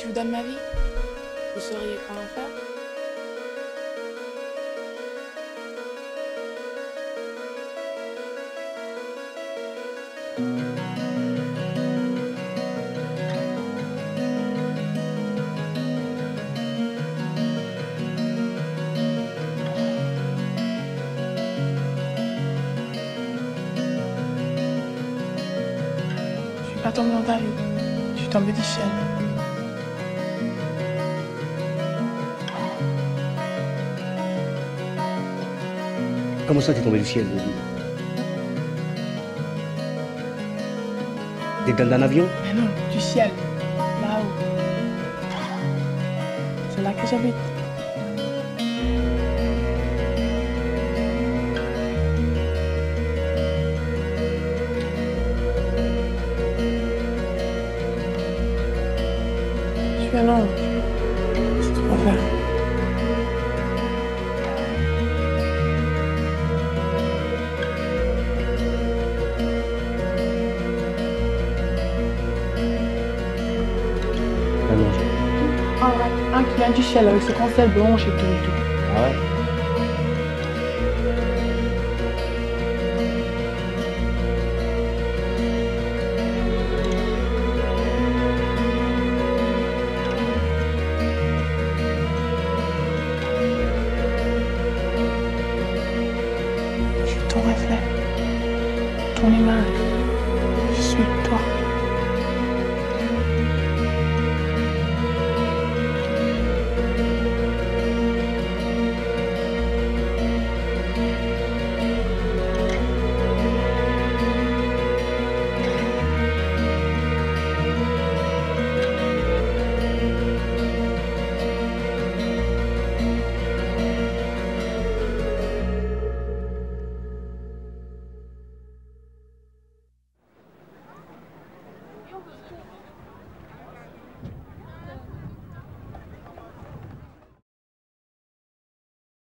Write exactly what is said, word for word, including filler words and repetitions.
vous donne ma vie, vous sauriez comment faire? Je suis pas tombée dans ta vie, je suis tombée du ciel. Comment ça t'es tombé du ciel, Lily? T'es dans un avion? Mais non, du ciel, là-haut. C'est là que j'habite. Je suis un ange. C'est trop faire. Un qui vient du ciel avec ses grands ailes blanches et tout et tout. Ah ouais? Je suis ton reflet, ton image.